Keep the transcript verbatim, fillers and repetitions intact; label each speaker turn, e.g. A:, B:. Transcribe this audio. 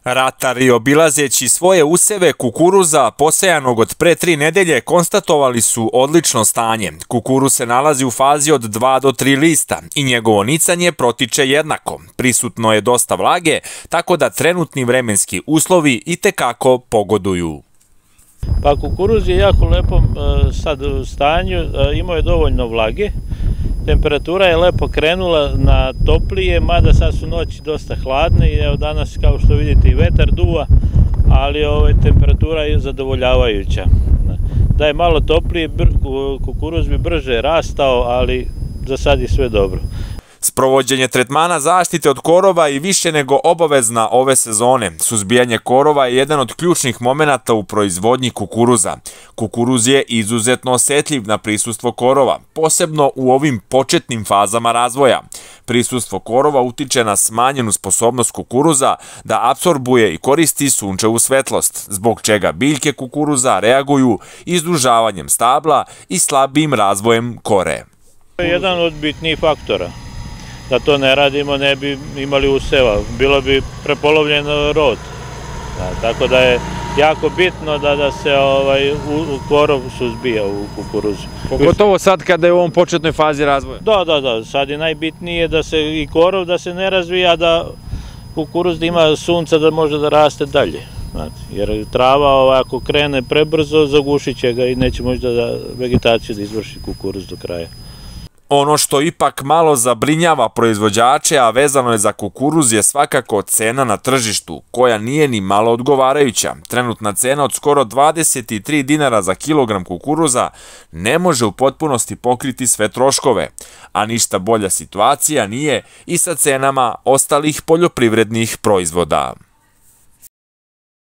A: Ratari, obilazeći svoje useve kukuruza posejanog od pre tri nedelje, konstatovali su odlično stanje. Kukuruz se nalazi u fazi od dva do tri lista i njegovo nicanje protiče jednako. Prisutno je dosta vlage, tako da trenutni vremenski uslovi itekako pogoduju.
B: Pa kukuruz je jako lepo sad u stanju, imao je dovoljno vlage. Temperatura je lepo krenula na toplije, mada sad su noći dosta hladne i evo danas kao što vidite i vetar duva, ali ovaj, temperatura je zadovoljavajuća. Da je malo toplije, kukuruz bi brže rastao, ali za sad je sve dobro.
A: Sprovođenje tretmana zaštite od korova i više nego obavezna ove sezone. Suzbijanje korova je jedan od ključnih momenata u proizvodnji kukuruza. Kukuruz je izuzetno osetljiv na prisustvo korova, posebno u ovim početnim fazama razvoja. Prisustvo korova utiče na smanjenu sposobnost kukuruza da apsorbuje i koristi sunčevu svetlost, zbog čega biljke kukuruza reaguju izdužavanjem stabla i slabijim razvojem kore.
B: To je jedan od bitnijih faktora. Da to ne radimo, ne bi imali useva, bilo bi prepolovljen rod. Da, tako da je jako bitno da, da se ovaj, u, u korov suzbija u kukuruzu.
C: Pogotovo sad kada je u ovom početnoj fazi razvoja.
B: Da, da, da, sad je najbitnije da se i korov da se ne razvija, da kukuruz da ima sunca da može da raste dalje. Znate, jer trava ovaj, ako krene prebrzo, zagušit će ga i neće moći da, da vegetaciju da izvrši kukuruz do kraja.
A: Ono što ipak malo zabrinjava proizvođače, a vezano je za kukuruz, je svakako cena na tržištu, koja nije ni malo odgovarajuća. Trenutna cena od skoro dvadeset tri dinara za kilogram kukuruza ne može u potpunosti pokriti sve troškove, a ništa bolja situacija nije i sa cenama ostalih poljoprivrednih proizvoda.